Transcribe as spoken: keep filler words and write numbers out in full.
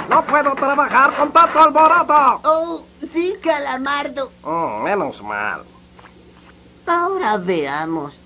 ¡No puedo trabajar con tanto alboroto! Oh, sí, Calamardo. Oh, menos mal. Ahora veamos.